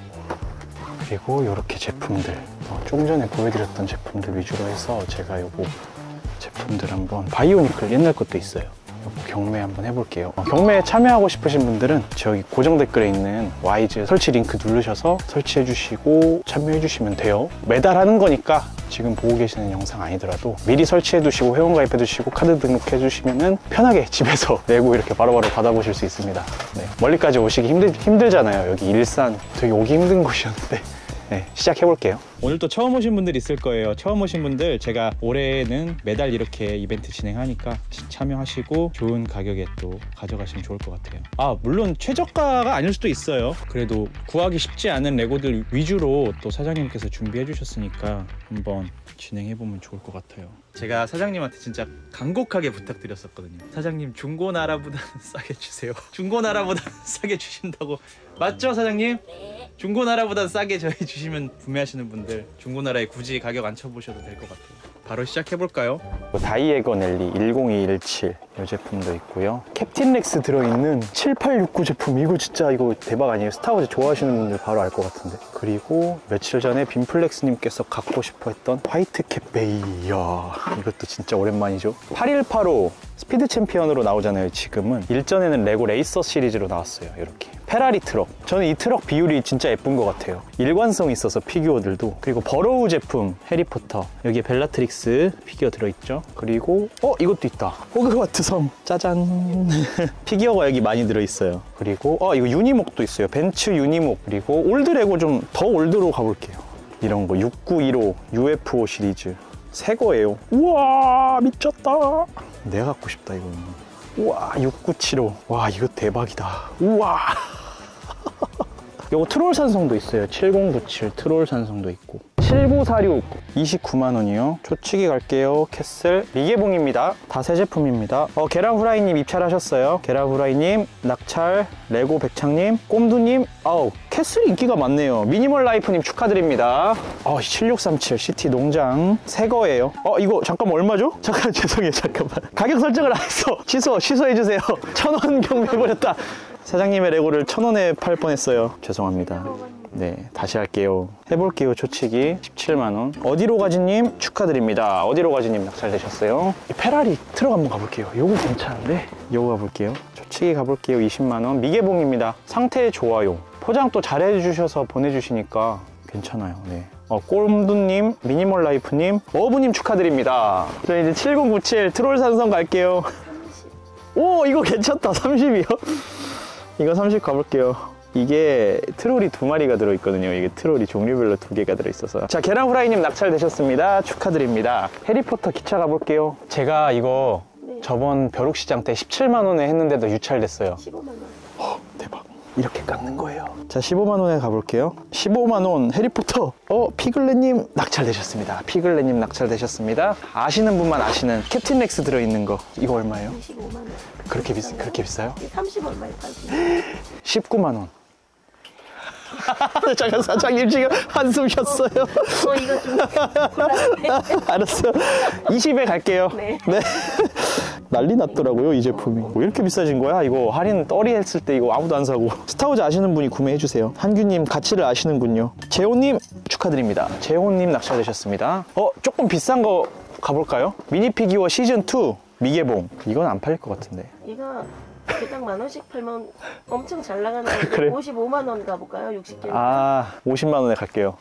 A: 그리고 요렇게 제품들 어, 좀 전에 보여드렸던 제품들 위주로 해서 제가 요거 제품들 한번 바이오니클 옛날 것도 있어요. 경매 한번 해볼게요. 어, 경매에 참여하고 싶으신 분들은 저기 고정 댓글에 있는 와이즈 설치 링크 누르셔서 설치해 주시고 참여해 주시면 돼요. 매달 하는 거니까 지금 보고 계시는 영상 아니더라도 미리 설치해 두시고 회원 가입해 두시고 카드 등록해 주시면은 편하게 집에서 레고 이렇게 바로바로 받아보실 수 있습니다. 네, 멀리까지 오시기 힘들, 힘들잖아요. 여기 일산 되게 오기 힘든 곳이었는데 네, 시작해볼게요. 오늘 또 처음 오신 분들 있을 거예요. 처음 오신 분들 제가 올해는 매달 이렇게 이벤트 진행하니까 참여하시고 좋은 가격에 또 가져가시면 좋을 것 같아요. 아, 물론 최저가가 아닐 수도 있어요. 그래도 구하기 쉽지 않은 레고들 위주로 또 사장님께서 준비해 주셨으니까 한번 진행해보면 좋을 것 같아요. 제가 사장님한테 진짜 간곡하게 부탁드렸었거든요. 사장님, 중고나라보다는 싸게 주세요. 중고나라보다는 싸게 주신다고. 맞죠, 사장님? 네. 중고나라보다 싸게 저희 주시면 구매하시는 분들 중고나라에 굳이 가격 안 쳐보셔도 될 것 같아요. 바로 시작해볼까요? 다이에거 넬리 일공이일칠 이 제품도 있고요. 캡틴 렉스 들어있는 칠팔육구 제품, 이거 진짜 이거 대박 아니에요? 스타워즈 좋아하시는 분들 바로 알 것 같은데. 그리고 며칠 전에 빔플렉스님께서 갖고 싶어 했던 화이트 캡베이, 이야 이것도 진짜 오랜만이죠. 팔일팔오 스피드 챔피언으로 나오잖아요. 지금은 일전에는 레고 레이서 시리즈로 나왔어요. 이렇게 페라리 트럭, 저는 이 트럭 비율이 진짜 예쁜 것 같아요. 일관성이 있어서 피규어들도. 그리고 버로우 제품 해리포터, 여기에 벨라트릭스 피규어 들어있죠. 그리고 어 이것도 있다, 호그와트 섬, 짜잔. 피규어가 여기 많이 들어있어요. 그리고 어 이거 유니목도 있어요. 벤츠 유니목. 그리고 올드 레고, 좀 더 올드로 가볼게요. 이런 거 육구일오 유에프오 시리즈 새 거예요. 우와 미쳤다. 내가 갖고 싶다 이거는. 우와 육구칠오, 와 이거 대박이다. 우와. 요거 트롤 산성도 있어요. 칠공구칠 트롤 산성도 있고. 칠구사육 이십구만 원이요. 초치기 갈게요. 캐슬 미개봉입니다. 다 새 제품입니다. 어, 계란 후라이님 입찰하셨어요. 계란 후라이님, 낙찰, 레고 백창님, 꼼두님. 아우 캐슬 인기가 많네요. 미니멀 라이프님 축하드립니다. 어, 칠육삼칠 시티 농장 새 거예요. 어 이거 잠깐만 얼마죠? 잠깐 죄송해요. 잠깐만 가격 설정을 안 했어. 취소 취소해주세요. 천 원 경매해버렸다. 사장님의 레고를 천 원에 팔 뻔했어요. 죄송합니다. 네, 다시 할게요. 해볼게요. 초치기 십칠만 원. 어디로 가지님 축하드립니다. 어디로 가지님 낙찰되셨어요. 이 페라리 트럭 한번 가볼게요. 요거 괜찮은데? 요거 가볼게요. 초치기 가볼게요. 이십만 원. 미개봉입니다. 상태 좋아요. 포장 또 잘해주셔서 보내주시니까 괜찮아요. 네. 어, 꼼두님, 미니멀 라이프님, 어부님 축하드립니다. 저 이제 칠공구칠 트롤 산성 갈게요. 오, 이거 괜찮다. 삼십이요. 이거 삼십 가볼게요. 이게 트롤이 두 마리가 들어있거든요. 이게 트롤이 종류별로 두 개가 들어있어서. 자, 계란 후라이님 낙찰되셨습니다. 축하드립니다. 해리포터 기차 가볼게요. 제가 이거 네. 저번 벼룩시장 때 십칠만 원에 했는데도 유찰됐어요.
B: 십오만 원.
A: 어, 대박. 이렇게 깎는 거예요. 자, 십오만 원에 가볼게요. 십오만 원 해리포터. 어, 피글렛님 낙찰되셨습니다. 피글렛님 낙찰되셨습니다. 아시는 분만 아시는 캡틴 렉스 들어있는 거. 이거 얼마예요?
B: 이십오만 원.
A: 그렇게 비싸, 그렇게 비싸요?
B: 삼십 얼마에 팔고.
A: 십구만 원. 잠깐 사장님 지금 한숨 쉬었어요.
B: 어, 이거 좀 곤란한데.
A: 알았어요. 이십에 갈게요.
B: 네.
A: 네. 난리 났더라고요, 이 제품이. 뭐 이렇게 비싸진 거야? 이거 할인 떨이 했을 때 이거 아무도 안 사고. 스타워즈 아시는 분이 구매해주세요. 한규님 가치를 아시는군요. 재호님 축하드립니다. 재호님 낙찰되셨습니다. 어, 조금 비싼 거 가볼까요? 미니피규어 시즌이 미개봉. 이건 안 팔릴 것 같은데.
B: 이거 개당 만 원씩 팔면 엄청 잘 나가는 건데.
A: 그래요?
B: 오십오만 원 가볼까요? 육십 개.
A: 아, 오십만 원에 갈게요.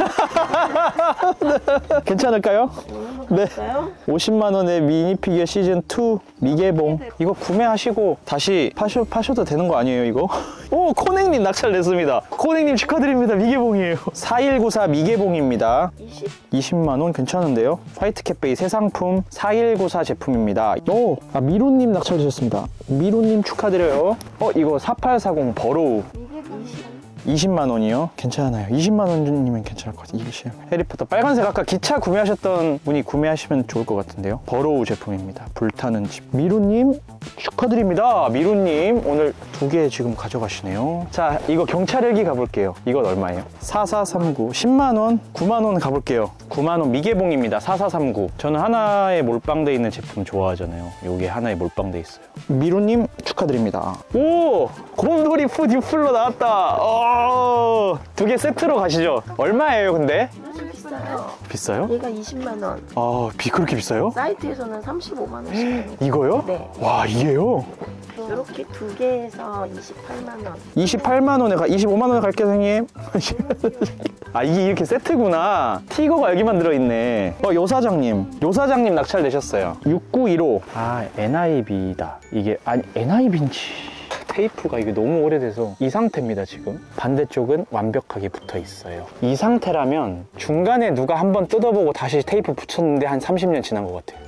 A: 괜찮을까요?
B: 네. 가볼까요?
A: 오십만 원에 미니피규어 시즌이 미개봉. 이거 구매하시고 다시 파셔, 파셔도 되는 거 아니에요, 이거? 오, 코넥님 낙찰됐습니다. 코넥님 축하드립니다. 미개봉이에요. 사일구사 미개봉입니다.
B: 이십.
A: 이십만 원 괜찮은데요? 화이트 캣베이 새 상품 사일구사 제품입니다. 오, 아, 미로님 낙찰되셨습니다. 미로님 축하드려요. 어, 이거 사팔사공 버로우. 이십만 원이요? 괜찮아요. 이십만 원이면 괜찮을 것 같아요. 이십. 해리포터 빨간색, 아까 기차 구매하셨던 분이 구매하시면 좋을 것 같은데요. 버로우 제품입니다. 불타는 집. 미루님 축하드립니다. 미루님 오늘 두 개 지금 가져가시네요. 자, 이거 경찰일기 가볼게요. 이건 얼마예요? 사사삼구 십만 원. 구만 원 가볼게요. 구만 원 미개봉입니다. 사사삼구. 저는 하나에 몰빵돼 있는 제품 좋아하잖아요. 요게 하나에 몰빵돼 있어요. 미루님 축하드립니다. 오! 곰돌이 푸 유플로 나왔다. 어, 두 개 세트로 가시죠. 얼마예요, 근데?
B: 아주 비싸요.
A: 비싸요?
B: 얘가 이십만 원.
A: 아, 비 그렇게 비싸요?
B: 사이트에서는 삼십오만 원씩 하는 거.
A: 이거요?
B: 네.
A: 와, 이게요?
B: 이렇게 두 개에서 이십팔만 원.
A: 이십팔만 원에 가, 이십오만 원에 갈게요, 선생님. 아, 이게 이렇게 세트구나. 티거가 여기만 들어있네. 어, 요 사장님. 요 사장님 낙찰되셨어요. 육구일오. 아, 엔아이비다. 이게, 아니, 엔아이비인지. 테이프가 이게 너무 오래돼서 이 상태입니다. 지금 반대쪽은 완벽하게 붙어 있어요. 이 상태라면 중간에 누가 한번 뜯어보고 다시 테이프 붙였는데 한 삼십 년 지난 것 같아요.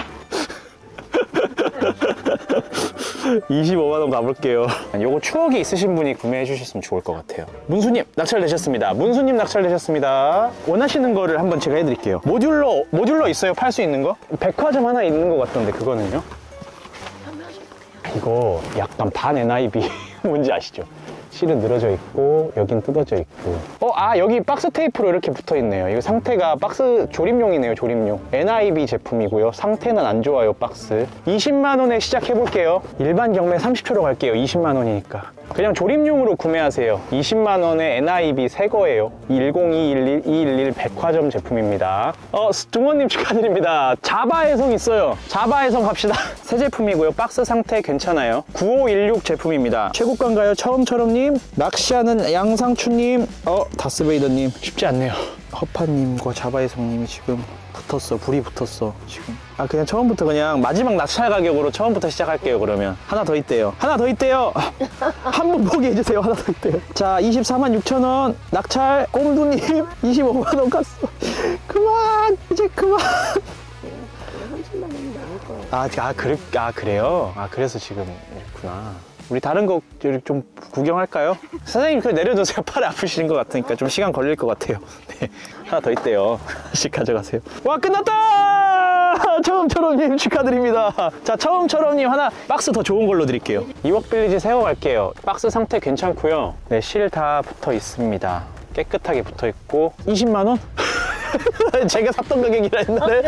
A: 이십오만 원 가볼게요. 요거 추억이 있으신 분이 구매해 주셨으면 좋을 것 같아요. 문수님 낙찰되셨습니다. 문수님 낙찰되셨습니다. 원하시는 거를 한번 제가 해드릴게요. 모듈러 모듈러 있어요? 팔 수 있는 거? 백화점 하나 있는 것 같던데 그거는요? 이거 약간 반 엔아이비 뭔지 아시죠? 실은 늘어져 있고 여긴 뜯어져 있고. 어, 아 여기 박스 테이프로 이렇게 붙어 있네요. 이거 상태가 박스 조립용이네요. 조립용. 엔아이비 제품이고요. 상태는 안 좋아요. 박스. 이십만 원에 시작해 볼게요. 일반 경매 삼십 초로 갈게요. 이십만 원이니까. 그냥 조립용으로 구매하세요. 이십만 원에 엔아이비 새 거예요. 일공이일일 이일일 백화점 제품입니다. 어, 두모님 축하드립니다. 자바해성 있어요. 자바해성 갑시다. 새 제품이고요. 박스 상태 괜찮아요. 구오일육 제품입니다. 최고가인가요? 처음처럼님, 낚시하는 양상추님, 어, 다스베이더님. 쉽지 않네요. 허파님과 자바해성님이 지금 붙었어. 불이 붙었어 지금. 아 그냥 처음부터 그냥 마지막 낙찰 가격으로 처음부터 시작할게요. 그러면 하나 더 있대요. 하나 더 있대요. 한 번 포기해주세요. 하나 더 있대요. 자, 이십사만 육천 원 낙찰. 꼼두님 이십오만 원 갔어. 그만 이제 그만.
B: 삼십만 원이 나올 거예요.
A: 아, 아, 그래, 아 그래요? 아 그래서 지금 이렇구나. 우리 다른 거 좀 구경할까요? 사장님 그냥 내려두세요. 팔이 아프신 것 같으니까 좀 시간 걸릴 것 같아요. 네, 하나 더 있대요. 하나씩 가져가세요. 와, 끝났다! 처음처럼님 축하드립니다. 자, 처음처럼님 하나 박스 더 좋은 걸로 드릴게요. 이억 빌리지 세워갈게요. 박스 상태 괜찮고요. 네, 실 다 붙어 있습니다. 깨끗하게 붙어 있고. 이십만 원? 제가 샀던 가격이라 했는데.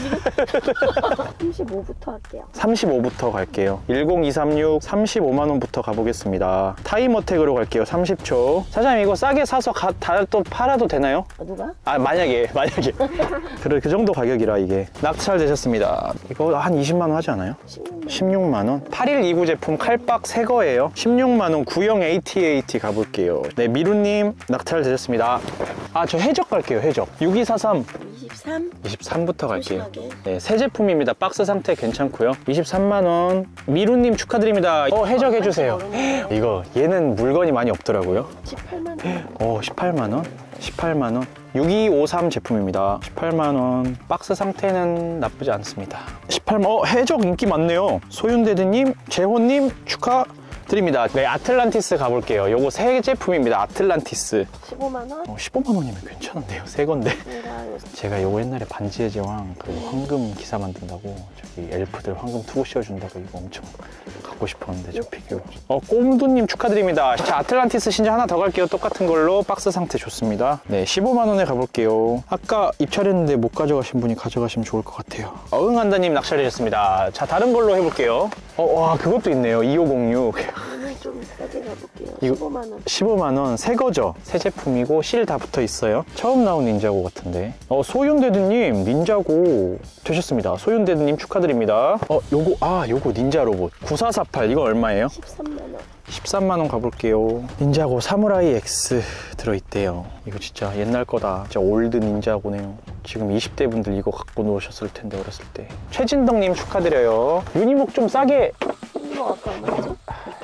B: 삼십오부터 할게요.
A: 삼십오부터 갈게요. 일공이삼육 삼십오만 원부터 가보겠습니다. 타임어택으로 갈게요. 삼십 초. 사장님 이거 싸게 사서 가, 다 또 팔아도 되나요?
B: 아, 누가?
A: 아 만약에 만약에 그래 그 정도 가격이라 이게 낙찰 되셨습니다. 이거 한 이십만 원 하지 않아요? 십육만 원. 팔일이구 제품 칼박 새 거예요. 십육만 원 구형 에이티에이티 가볼게요. 네, 미루님 낙찰 되셨습니다. 아, 저 해적 갈게요. 해적 육이사삼
B: 이십삼.
A: 이십삼부터 갈게요.
B: 소심하게.
A: 네, 새 제품입니다. 박스 상태 괜찮고요. 이십삼만 원. 미루님 축하드립니다. 어, 해적 해주세요. 이거 얘는 물건이 많이 없더라고요.
B: 십팔만 원.
A: 어, 십팔만 원? 십팔만 원. 육이오삼 제품입니다. 십팔만 원. 박스 상태는 나쁘지 않습니다. 십팔만 원. 어, 해적 인기 많네요. 소윤대드님, 재호님 축하드립니다. 네, 아틀란티스 가볼게요. 요거 새 제품입니다. 아틀란티스.
B: 십오만 원.
A: 어, 십오만 원이면 괜찮은데요. 새 건데.
B: 내가 요새
A: 제가 요거 옛날에 반지의 제왕 그 황금 기사 만든다고 저기 엘프들 황금 투구 씌워준다고 이거 엄청 갖고 싶었는데 저 피규어. 어, 꼼두님 축하드립니다. 자, 아틀란티스 신자 하나 더 갈게요. 똑같은 걸로. 박스 상태 좋습니다. 네, 십오만 원에 가볼게요. 아까 입찰했는데 못 가져가신 분이 가져가시면 좋을 것 같아요. 어응한다님 낙찰해주셨습니다. 자, 다른 걸로 해볼게요. 어, 와, 그것도 있네요. 이오공육.
B: 오늘 좀 싸게 가볼게요.
A: 이거-
B: 십오만 원.
A: 십오만 원. 새 거죠? 새 제품이고 실 다 붙어 있어요. 처음 나온 닌자고 같은데. 어, 소윤데드님 닌자고 되셨습니다. 소윤데드님 축하드립니다. 어, 요거, 아, 요거 닌자 로봇. 구사사팔 이거 얼마예요?
B: 십삼만 원.
A: 십삼만 원 가볼게요. 닌자고 사무라이 X 들어있대요. 이거 진짜 옛날 거다. 진짜 올드 닌자고네요. 지금 이십 대 분들 이거 갖고 노셨을 텐데 어렸을 때. 최진덕님 축하드려요. 유니목 좀 싸게.
B: 이거 아까 얼마죠?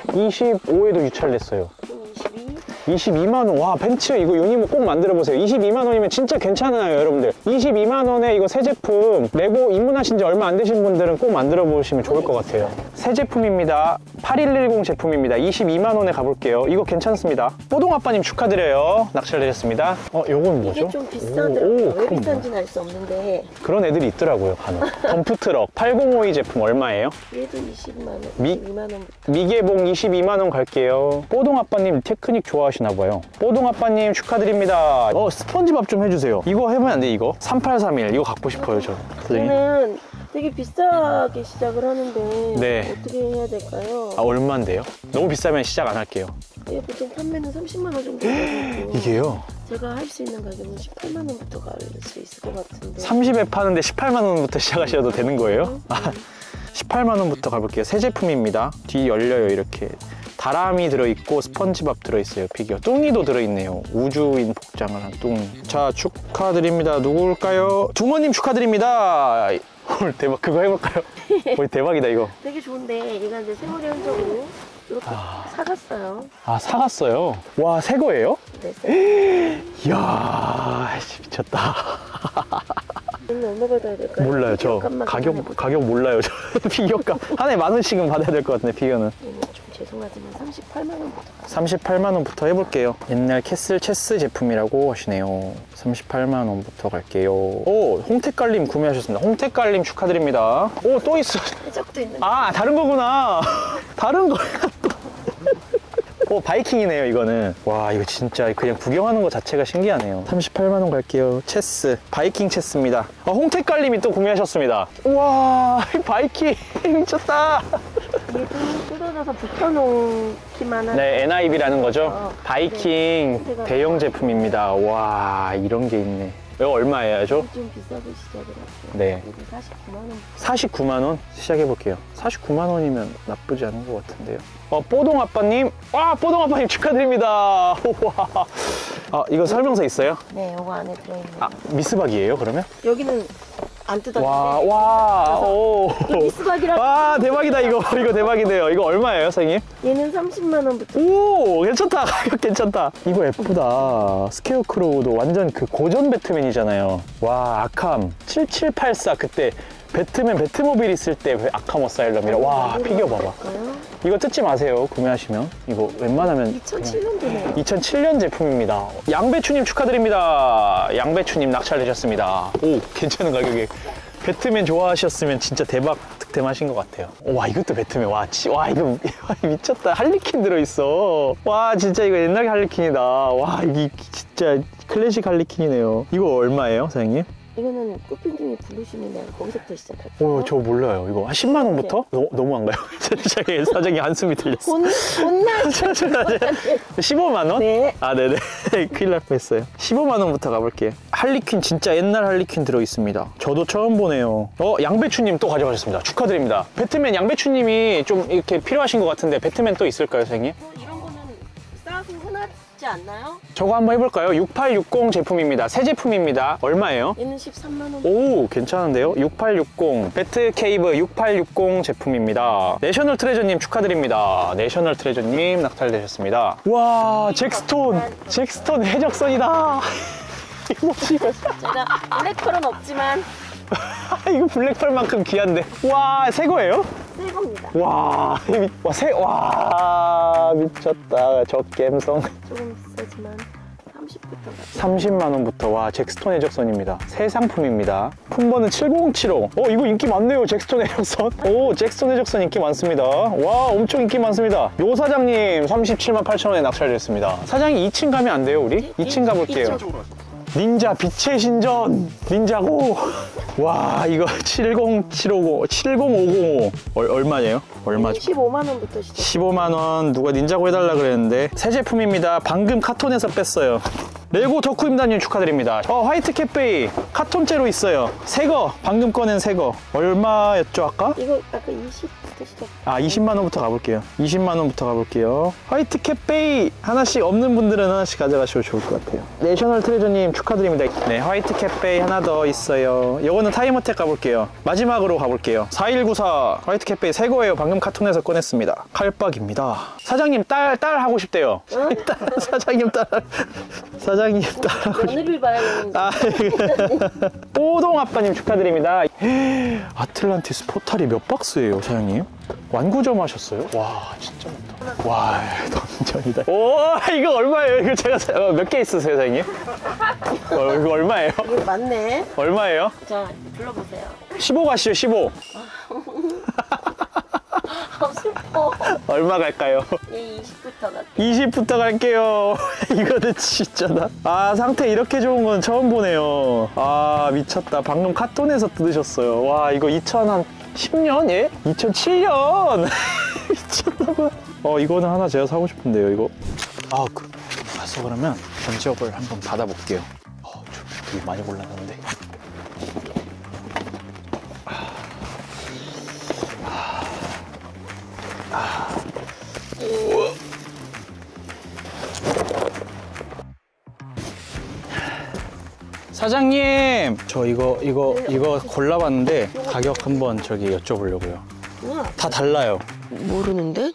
A: 이십오에도 유찰됐어요.
B: 이십이.
A: 이십이만 원. 와, 벤츠 이거 유니모 꼭 만들어보세요. 이십이만 원이면 진짜 괜찮아요, 여러분들. 이십이만 원에 이거 새 제품 레고 입문하신 지 얼마 안 되신 분들은 꼭 만들어보시면 좋을 것 같아요. 새 제품입니다. 팔일일공 제품입니다. 이십이만 원에 가볼게요. 이거 괜찮습니다. 뽀동아빠님 축하드려요. 낙찰되셨습니다. 어, 요건 뭐죠?
B: 이게 좀 비싸더라고요.
A: 오, 오,
B: 왜
A: 그럼
B: 비싼지는 알 수 없는데
A: 그런 애들이 있더라고요, 간혹. 덤프트럭 팔공오이 제품 얼마예요?
B: 얘도 이십만 원,
A: 미-
B: 이십이만 원부터.
A: 미개봉 이십이만 원 갈게요. 뽀동아빠님 테크닉 좋아하시나봐요. 뽀동아빠님 축하드립니다. 어, 스펀지밥 좀 해주세요. 이거 해보면 안 돼, 이거? 삼팔삼일 이거 갖고 싶어요, 저. 선생님.
B: 저는 되게 비싸게 시작을 하는데
A: 네.
B: 어떻게 해야 될까요?
A: 아, 얼만데요? 너무 비싸면 시작 안 할게요.
B: 이게 보통 판매는 삼십만 원 정도 되고
A: 이게요?
B: 제가 할 수 있는 가격은 십팔만 원부터 갈 수 있을 것 같은데
A: 삼십에 파는데 십팔만 원부터 시작하셔도 되는 거예요? 아, 십팔만 원부터 가볼게요. 새 제품입니다. 뒤 열려요, 이렇게. 다람이 들어있고 스펀지밥 들어있어요. 피규어 뚱이도 들어있네요. 우주인 복장을 한 뚱이. 자, 축하드립니다. 누굴까요? 두모님 축하드립니다. 헐, 대박. 그거 해볼까요? 오, 대박이다 이거.
B: 되게 좋은데 얘가 이제 세월의 흔적으로 이렇게 사갔어요.
A: 아, 사갔어요? 와, 새 거예요?
B: 네.
A: 이야, 미쳤다.
B: 얘는 얼마 받아야 될까요?
A: 몰라요. 저
B: 값만
A: 가격
B: 계산해보자.
A: 가격 몰라요. 저 피규어값 하나에 만 원씩은 받아야 될 것 같은데 피규어는.
B: 얘는 좀 죄송하지만 삼십팔만 원부터.
A: 삼십팔만 원부터 해볼게요. 옛날 캐슬 체스 제품이라고 하시네요. 삼십팔만 원부터 갈게요. 오, 홍태깔님 구매하셨습니다. 홍태깔님 축하드립니다. 오, 또 있어.
B: 해적도 있는.
A: 아, 다른 거구나. 다른 거야 또. 오, 바이킹이네요, 이거는. 와, 이거 진짜 그냥 구경하는 것 자체가 신기하네요. 삼십팔만 원 갈게요. 체스. 바이킹 체스입니다. 아, 홍택갈님이 또 구매하셨습니다. 우와, 이 바이킹 미쳤다.
B: 얘도 뜯어져서 붙여놓기만 한.
A: 네, 엔아이비라는 거죠.
B: 어,
A: 바이킹
B: 네.
A: 대형 제품입니다. 와, 이런 게 있네. 이거 얼마예요, 저?
B: 좀 비싸게 시작을 했어요.
A: 네.
B: 이거 사십구만 원.
A: 사십구만 원? 시작해볼게요. 사십구만 원이면 나쁘지 않은 것 같은데요. 어, 뽀동아빠님. 와, 뽀동아빠님 축하드립니다. 우와. 아, 이거 설명서 있어요?
B: 네, 요거 안에 들어있네요.
A: 아, 미스박이에요, 그러면?
B: 여기는 안 뜯었는데.
A: 와, 와, 오.
B: 미스박이라.
A: 와, 대박이다, 이거. 이거 대박이네요. 이거 얼마예요, 선생님?
B: 얘는 삼십만 원부터.
A: 오, 괜찮다. 가격 괜찮다. 이거 예쁘다. 스케어크로우도 완전 그 고전 배트맨이잖아요. 와, 아캄 칠칠팔사 그때 배트맨 배트모빌 있을 때 아캄 어사일럼이라. 와, 피규어 봐봐. 이거 뜯지 마세요, 구매하시면. 이거 웬만하면
B: 이천칠 년도네요.
A: 이천칠 년 제품입니다. 양배추님 축하드립니다. 양배추님 낙찰되셨습니다. 오, 괜찮은 가격에. 배트맨 좋아하셨으면 진짜 대박 득템하신 것 같아요. 와, 이것도 배트맨. 와, 치, 와 이거 미쳤다. 할리퀸 들어있어. 와, 진짜 이거 옛날 할리퀸이다. 와, 이게 진짜 클래식 할리퀸이네요. 이거 얼마예요, 사장님?
B: 이거는 꽃핀님이 부르시면 내가 거기서부터 시작할게요.
A: 오, 저 몰라요. 이거 한 십만 원부터? 너, 너무한가요? 사장님, 사장님 한숨이 들렸어.
B: 혼, 혼나.
A: 십오만 원?
B: 네.
A: 아, 네네. 큰일 날 뻔했어요. 십오만 원부터 가볼게요. 할리퀸, 진짜 옛날 할리퀸 들어있습니다. 저도 처음 보네요. 어, 양배추님 또 가져가셨습니다. 축하드립니다. 배트맨 양배추님이 좀 이렇게 필요하신 것 같은데 배트맨 또 있을까요, 선생님?
B: 어, 이런 거는 싸고 흔하지 않나요?
A: 저거 한번 해볼까요? 육팔육공 제품입니다. 새 제품입니다. 얼마예요?
B: 얘는 십삼만 원.
A: 오, 괜찮은데요? 육팔육공 배트케이브 육팔육공 제품입니다. 내셔널 트레저님 축하드립니다. 내셔널 트레저님 낙찰되셨습니다. 와, 잭스톤 잭스톤 해적선이다. 이거 뭐지?
B: 제가 블랙펄은 없지만
A: 이거 블랙펄만큼 귀한데. 와, 새 거예요?
B: 새 겁니다.
A: 와, 미, 와, 새, 와, 미쳤다. 저 갬성.
B: 조금 비싸지만 삼십부터
A: 삼십만 원부터. 와, 잭스톤 해적선입니다. 새 상품입니다. 품번은 칠공칠오. 어, 이거 인기 많네요. 잭스톤 해적선. 오, 잭스톤 해적선 인기 많습니다. 와, 엄청 인기 많습니다. 요 사장님 삼십칠만 팔천 원에 낙찰됐습니다. 사장님 이 층 가면 안 돼요, 우리? 이 층 가볼게요. 닌자 빛의 신전 닌자고. 와, 이거 칠공칠오공 칠공오공오 얼, 얼마예요? 얼마죠?
B: 십오만 원부터 시작.
A: 십오만 원. 누가 닌자고 해달라 그랬는데 새 제품입니다. 방금 카톤에서 뺐어요. 레고 덕후임단님 축하드립니다. 어, 화이트 캣베이 카톤째로 있어요. 새거 방금 꺼낸 새거 얼마였죠 아까?
B: 이거 아까 이십부터 시작.
A: 아, 이십만 원부터 가볼게요. 이십만 원부터 가볼게요. 화이트 캣베이 하나씩 없는 분들은 하나씩 가져가시면 좋을 것 같아요. 내셔널 트레저님 축하드립니다. 네, 화이트 캣베이 하나 더 있어요. 요거는 타임어택 가볼게요. 마지막으로 가볼게요. 사일구사 화이트 캣베이 새 거예요. 방금 카톤에서 꺼냈습니다. 칼박입니다. 사장님 딸, 딸 하고 싶대요.
B: 응?
A: 딸, 사장님 딸. 사장님 딸 하고 싶
B: 오늘을 봐야 되는데.
A: 아, 뽀동 아빠님 축하드립니다. 아틀란티스 포탈이 몇 박스예요, 사장님? 완구점 하셨어요? 와, 진짜 많다. 와, 던전이다. 오, 이거 얼마예요? 이거 제가 몇 개 있으세요, 사장님? 어, 이거 얼마예요?
B: 이게 맞네.
A: 얼마예요?
B: 자, 불러보세요.
A: 십오 가시죠, 십오.
B: 아, 슬퍼.
A: 얼마 갈까요?
B: 얘 이십부터 갈게.
A: 이십부터 갈게요. 이거는 진짜다. 아, 상태 이렇게 좋은 건 처음 보네요. 아, 미쳤다. 방금 카톤에서 뜯으셨어요. 와, 이거 이천십 년? 예? 이천칠 년! 미쳤나봐. 어, 이거는 하나 제가 사고 싶은데요, 이거. 아, 그, 가서 그러면 견적을 한번 받아볼게요. 어, 좀 되게 많이 골랐는데. 사장님, 저 이거 이거 이거 골라봤는데 가격 한번 저기 여쭤보려고요.
B: 우와,
A: 다 달라요.
B: 모르는데?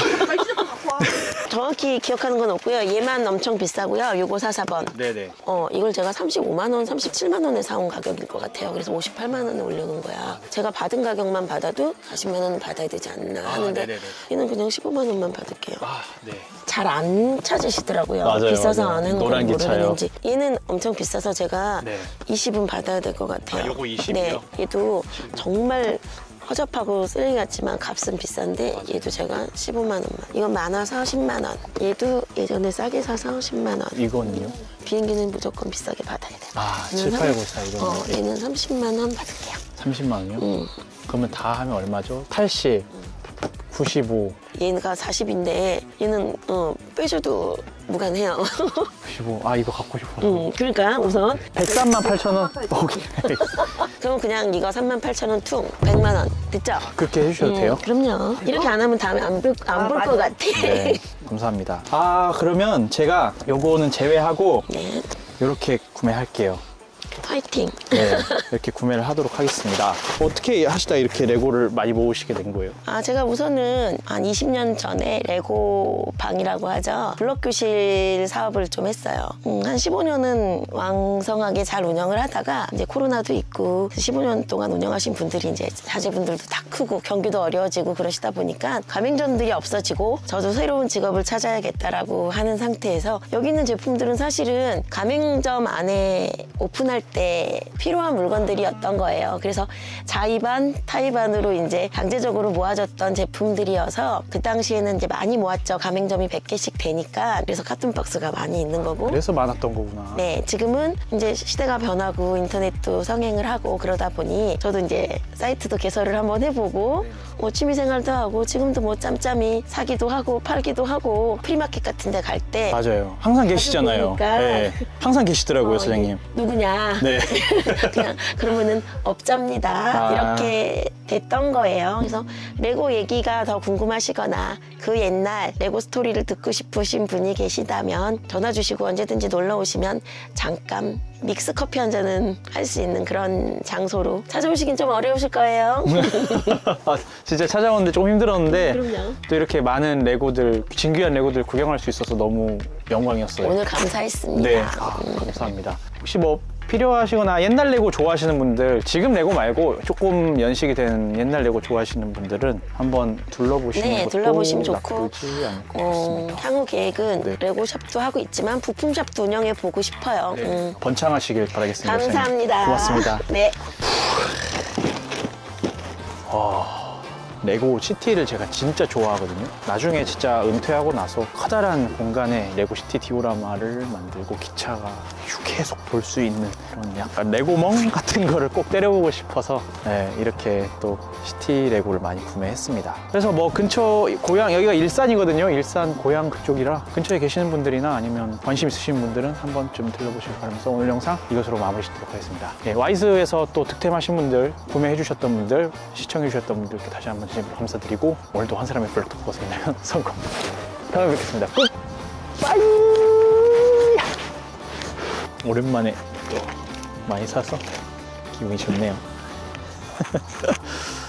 B: 정확히 기억하는 건 없고요. 얘만 엄청 비싸고요. 요거 사사 번.
A: 네네.
B: 어, 이걸 제가 삼십오만 원, 삼십칠만 원에 사온 가격일 것 같아요. 그래서 오십팔만 원에 올려놓은 거야. 제가 받은 가격만 받아도 사십만 원은 받아야 되지 않나 하는데
A: 네네네.
B: 얘는 그냥 십오만 원만 받을게요.
A: 아, 네.
B: 잘 안 찾으시더라고요.
A: 맞아요,
B: 비싸서
A: 맞아요.
B: 안 하는
A: 노란
B: 건
A: 기차요.
B: 모르겠는지. 얘는 엄청 비싸서 제가
A: 네.
B: 이십은 받아야 될 것 같아요.
A: 아, 요거 이십이요?
B: 네, 얘도 정말 허접하고 쓰레기 같지만 값은 비싼데 얘도 제가 십오만 원만. 이건 많아서 십만 원. 얘도 예전에 싸게 사서 십만 원.
A: 이거는요?
B: 비행기는 무조건 비싸게 받아야 돼.
A: 아,
B: 얘는
A: 칠팔구사 이거는.
B: 어, 얘는 삼십만 원 받을게요.
A: 삼십만 원이요?
B: 응.
A: 그러면 다 하면 얼마죠? 팔십, 구십오,
B: 얘가 사십인데 얘는 어, 빼줘도 무관해요.
A: 구십오. 아, 이거 갖고 싶어.
B: 음, 그러니까 우선
A: 백삼만 팔천 원? 오케이.
B: 그럼 그냥 이거 삼만 팔천 원 퉁 백만 원 됐죠?
A: 그렇게 해주셔도 돼요?
B: 그럼요. 이렇게 안 하면 다음에 안 볼 안 볼 것 같아.
A: 네, 감사합니다. 아, 그러면 제가 요거는 제외하고
B: 네.
A: 이렇게 구매할게요.
B: 파이팅.
A: 네, 이렇게 구매를 하도록 하겠습니다. 어떻게 하시다 이렇게 레고를 많이 모으시게 된 거예요?
B: 아, 제가 우선은 한 이십 년 전에 레고 방이라고 하죠. 블록 교실 사업을 좀 했어요. 음, 한 십오 년은 왕성하게 잘 운영을 하다가 이제 코로나도 있고 십오 년 동안 운영하신 분들이 이제 자제분들도 다 크고 경기도 어려워지고 그러시다 보니까 가맹점들이 없어지고 저도 새로운 직업을 찾아야겠다라고 하는 상태에서 여기 있는 제품들은 사실은 가맹점 안에 오픈할 때 필요한 물건들이었던 거예요. 그래서 자의반, 타의반으로 이제 강제적으로 모아졌던 제품들이어서 그 당시에는 이제 많이 모았죠. 가맹점이 백 개씩 되니까. 그래서 카툰박스가 많이 있는 거고.
A: 그래서 많았던 거구나.
B: 네, 지금은 이제 시대가 변하고 인터넷도 성행을 하고 그러다 보니 저도 이제 사이트도 개설을 한번 해보고 뭐 취미생활도 하고 지금도 뭐 짬짬이 사기도 하고 팔기도 하고 프리마켓 같은 데 갈 때
A: 맞아요. 항상 계시잖아요.
B: 보니까.
A: 네, 항상 계시더라고요,
B: 어,
A: 사장님.
B: 누구냐?
A: 네.
B: 그냥 그러면은 업자입니다.
A: 아.
B: 이렇게 됐던 거예요. 그래서 레고 얘기가 더 궁금하시거나 그 옛날 레고 스토리를 듣고 싶으신 분이 계시다면 전화 주시고 언제든지 놀러 오시면 잠깐 믹스 커피 한 잔은 할 수 있는 그런 장소로 찾아오시긴 좀 어려우실 거예요.
A: 아, 진짜 찾아오는데 조금 힘들었는데
B: 그럼요.
A: 또 이렇게 많은 레고들, 진귀한 레고들 구경할 수 있어서 너무 영광이었어요.
B: 오늘 감사했습니다.
A: 네, 아, 감사합니다. 혹시 뭐 필요하시거나 옛날 레고 좋아하시는 분들, 지금 레고 말고 조금 연식이 된 옛날 레고 좋아하시는 분들은 한번 둘러보시는
B: 네,
A: 것도
B: 둘러보시면 좋고
A: 나쁘지 않을 것
B: 어,
A: 같습니다.
B: 향후 계획은
A: 네.
B: 레고 샵도 하고 있지만 부품 샵도 운영해 보고 싶어요.
A: 네,
B: 음.
A: 번창하시길 바라겠습니다.
B: 감사합니다.
A: 고맙습니다.
B: 네.
A: 레고 시티를 제가 진짜 좋아하거든요. 나중에 진짜 은퇴하고 나서 커다란 공간에 레고 시티 디오라마를 만들고 기차가 계속 돌 수 있는 그런 약간 레고멍 같은 거를 꼭 때려보고 싶어서 네, 이렇게 또 시티 레고를 많이 구매했습니다. 그래서 뭐 근처 고향, 여기가 일산이거든요. 일산 고향 그쪽이라 근처에 계시는 분들이나 아니면 관심 있으신 분들은 한 번쯤 들러보시길 바라면서 오늘 영상 이것으로 마무리 짓도록 하겠습니다. 네, 와이즈에서 또 득템하신 분들, 구매해 주셨던 분들, 시청해 주셨던 분들께 다시 한번 진심으로 감사드리고 오늘도 한 사람의 블럭 토크가 생기면 성공. 다음에 뵙겠습니다. 끝! 빠이! 오랜만에 또 많이 사서 기분이 좋네요.